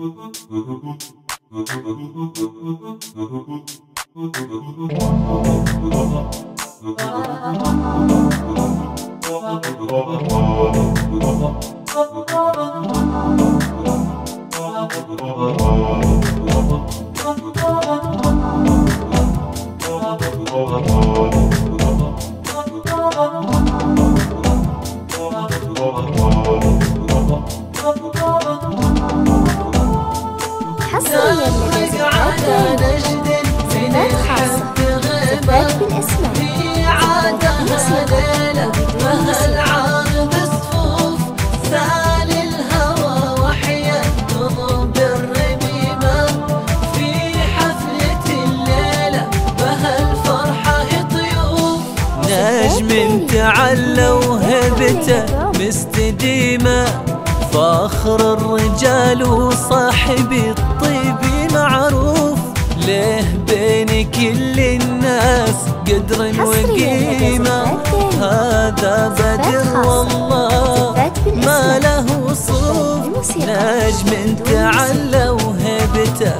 حصريا لدى زفات زفات خاصة، زفات بالأسماء، زفات بموسيقى وبدون موسيقى. صفوف سال الهوى وحيا قلوب الرميمة في حفلة الليلة بهالفرحة ضيوف. نجم تعلى وهبته مستديمة، فاخر الرجال وصاحب الطيب معروف. ليه بين كل الناس قدر وقيمة، هذا بدر والله ما له وصوف. نجم تعلى وهبته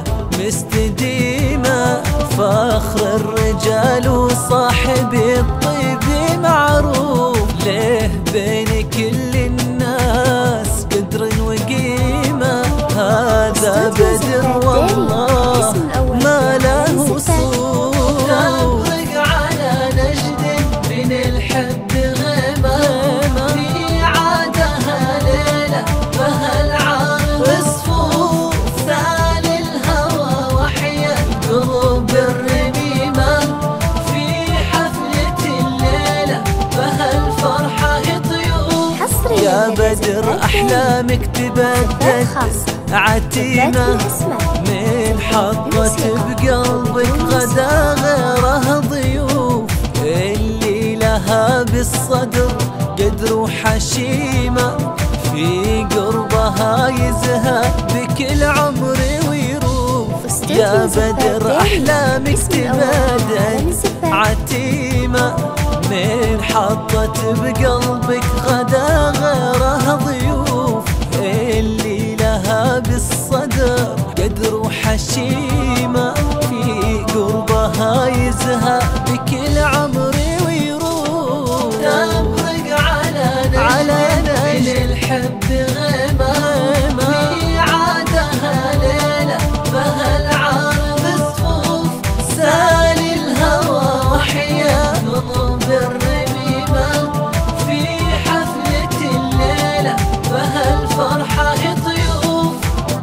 مستديمة، فاخر الرجال وصاحب الطيب معروف. ليه بين كل الناس قدر وقيمة، هذا بدر والله ما له وصوف. نطرق على نجد من الحب غيمة، في عادها ليلة بهالعرض صفوف. سال الهوى وحيا قلوب الرميمة في حفلة الليلة بهالفرحة ضيوف. يا بدر أحلامك تبدد عتيمة، من حطت بقلبك غدا غيره ضيوف. اللي لها بالصدر قدر وحشيمة، في قربها يزهى بكل عمر ويروف. يا بدر أحلامك تبدد عتيمة، من حطت بقلبك غدا غيره ضيوف. اللي لها بالصدر قدر وحشيمة، في قربها يزهى بكل عمر ويروح. تبرق على نجم الحب غيمة، في عادها ليلة بهالعرض صفوف. سال الهوى وحيا قلوب الرميمة في حفلة الليلة بهالفرحة ضيوف.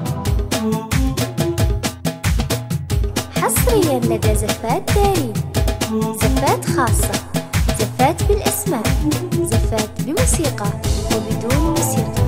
حصريا لدى زفات دارين، زفات خاصة، زفات بالأسماء، زفات بموسيقى وبدون موسيقى.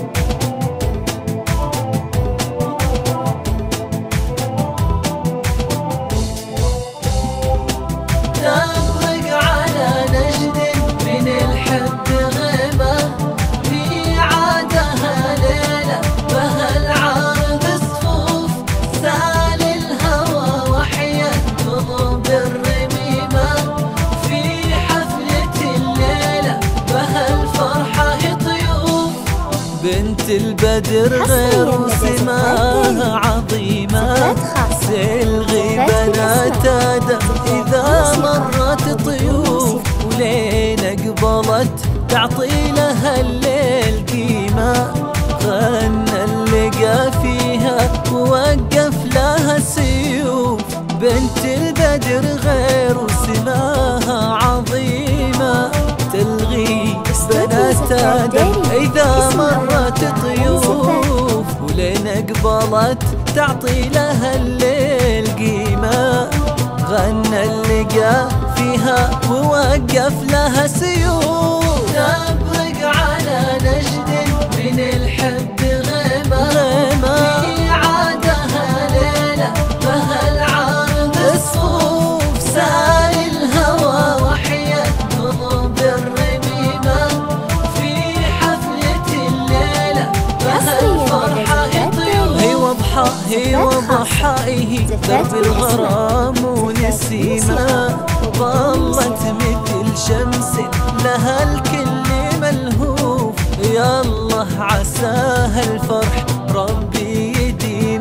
تطرق على نجد من الحب غيمة، في عادها ليلة بهالعرض صفوف. سال الهوى وحيا قلوب الرميمة في حفلة الليلة بهالفرحة ضيوف. بنت البدر غير وسماها عظيمة، تلغي بنات آدم إذا مرت طيوف. ولين قبلت تعطي لها الليل قيمة، غنى اللقى فيها ووقف لها سيوف. بنت البدر غير وسماها عظيمة، تلغي بنات آدم إذا مرت طيوف. ولين قبلت تعطي لها الليل قيمة، غنى اللقى فيها ووقف لها سيوف. تبرق على نجد من الحب غيمة، في عادها ليلة بهالعرض صفوف. سال الهوى وحيا قلوب الرميمة في حفلة الليلة بهالفرحة ضيوف. هي وضحى درب الغرام ونسيمة، ظلت مثل شمس لها الكل ملهوف. يا الله عساها الفرح ربي يديم.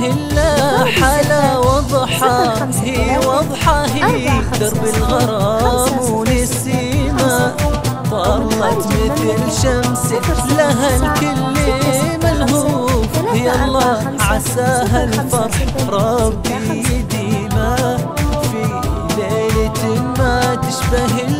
إلا حلا وضحى هي وضحى هي درب الغرام ونسيمة طلت مثل شمس لها الكل ملهوف يلا عساها الفرح ربي يديمه في ليلة ما تشبه